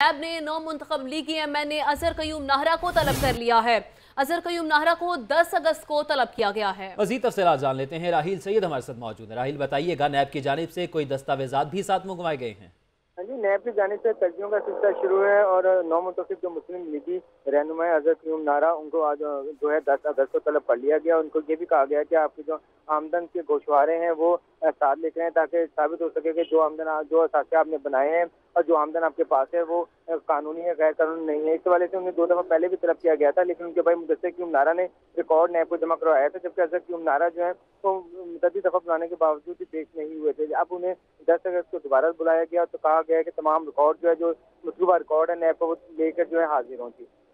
नैब ने नौ मुंतखब लीगी MNA अजहर कयूम नाहरा को तलब कर लिया है। अजहर कयूम नाहरा को 10 अगस्त को तलब किया गया है। मज़ीद तफसीलात जान लेते हैं। राहील सैयद हमारे साथ मौजूद है। राहील, बताइएगा, नैब की जानिब से कोई दस्तावेजात भी साथ मंगवाए गए हैं? हाँ जी, नैब की जानिब से तर्जियों का सिलसिला शुरू है और नौ मुंतखब जो मुस्लिम लीगी रहनुमा अजहर कयूम नाहरा, उनको आज जो है 10 अगस्त को तलब कर लिया गया। उनको ये भी कहा गया कि आपकी जो आमदन के गोशवारे हैं वो साथ लेकर हैं, ताकि साबित हो सके कि जो असासे आपने बनाए हैं और जो आमदन आपके पास है वो कानूनी है, गैर कानूनी नहीं है। इस वाले से उन्हें 2 दफा पहले भी तलब किया गया था, लेकिन उनके भाई मुदस्सिर कयूम नाहरा ने रिकॉर्ड नैब को जमा करवाया था, जबकि अजहर कयूम नाहरा जो है वो मुतअद्दिद दफा बुलाने के बावजूद भी पेश नहीं हुए थे। अब उन्हें 10 अगस्त को दोबारा बुलाया गया तो कहा गया कि तमाम रिकॉर्ड जो है, जो मतलूबा रिकॉर्ड है नैब को, वो लेकर जो है हाजिर हों।